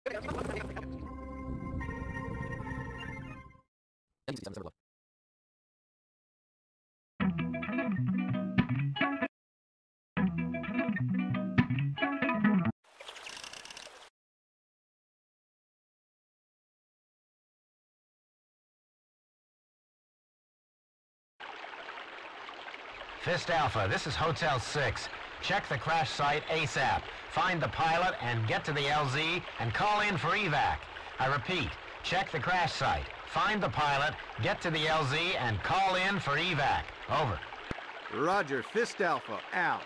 Fist Alpha, this is Hotel 6. Check the crash site ASAP. Find the pilot and get to the LZ and call in for evac. I repeat, check the crash site. Find the pilot, get to the LZ and call in for evac. Over. Roger, Fist Alpha, out.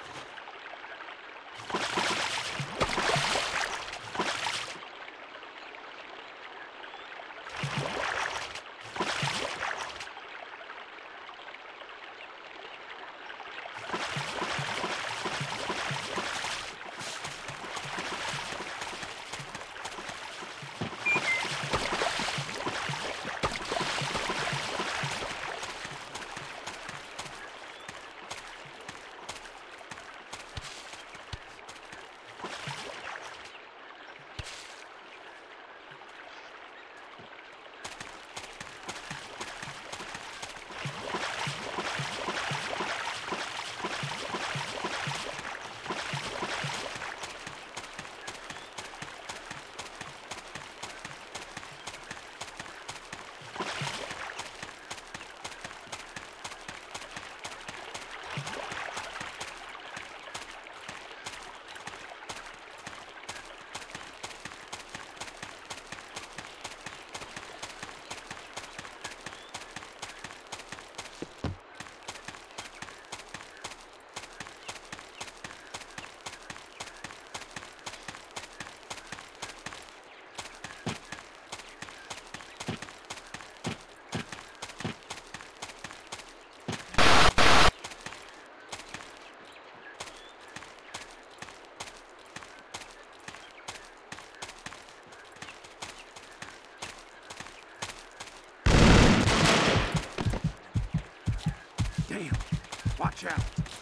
Damn, watch out.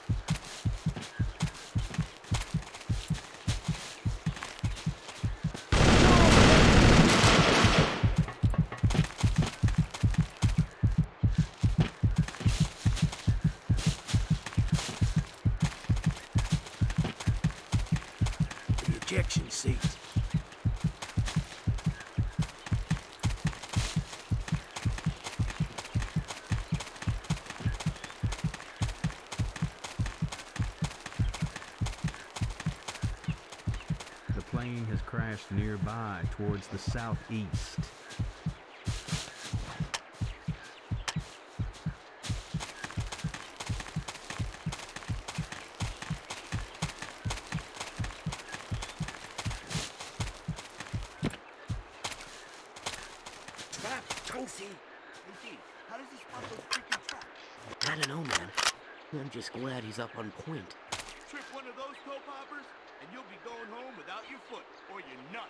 The ejection seat. The plane has crashed nearby towards the southeast. How does he spot those freaking traps? I don't know, man. I'm just glad he's up on point. Trip one of those toe poppers, and you'll be going home without your foot, or your nuts.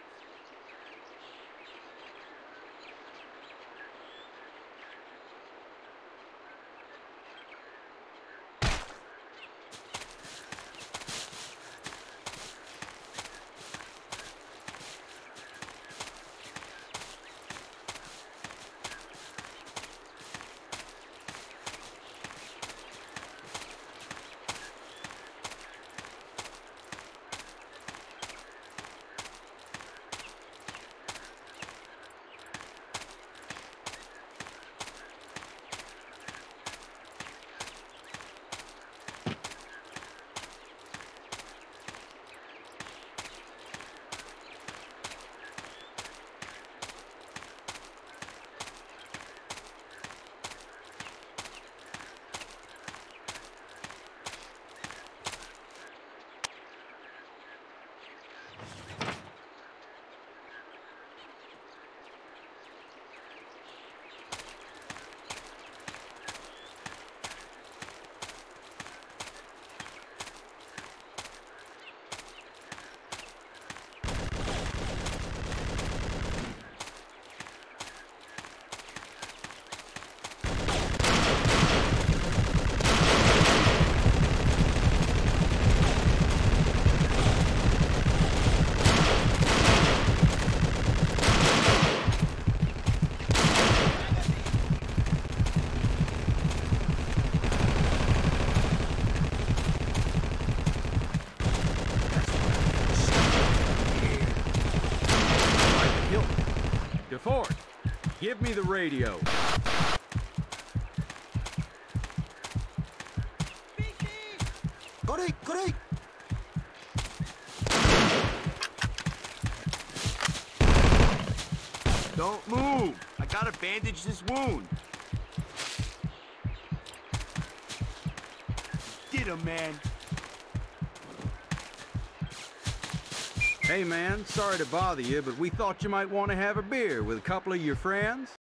Give me the radio. Correct. Don't move. I gotta bandage this wound. Get him, man. Hey man, sorry to bother you, but we thought you might want to have a beer with a couple of your friends.